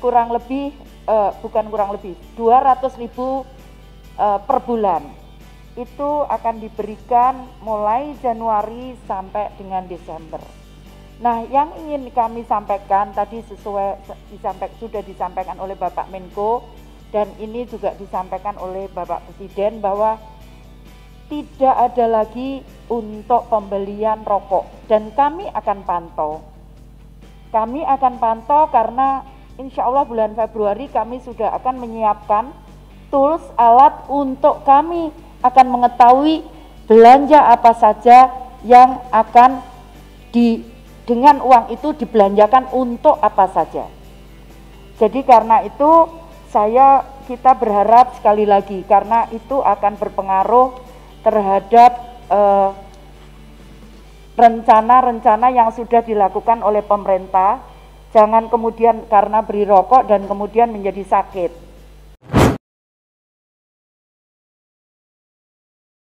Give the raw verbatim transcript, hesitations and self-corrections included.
kurang lebih uh, bukan kurang lebih dua ratus ribu uh, per bulan. Itu akan diberikan mulai Januari sampai dengan Desember. Nah, yang ingin kami sampaikan tadi sesuai disampaikan, sudah disampaikan oleh Bapak Menko dan ini juga disampaikan oleh Bapak Presiden bahwa tidak ada lagi untuk pembelian rokok dan kami akan pantau. Kami akan pantau karena insya Allah bulan Februari kami sudah akan menyiapkan tools alat untuk kami akan mengetahui belanja apa saja yang akan di dengan uang itu dibelanjakan untuk apa saja. Jadi karena itu saya kita berharap sekali lagi karena itu akan berpengaruh terhadap rencana-rencana eh, yang sudah dilakukan oleh pemerintah. Jangan kemudian karena beri rokok dan kemudian menjadi sakit.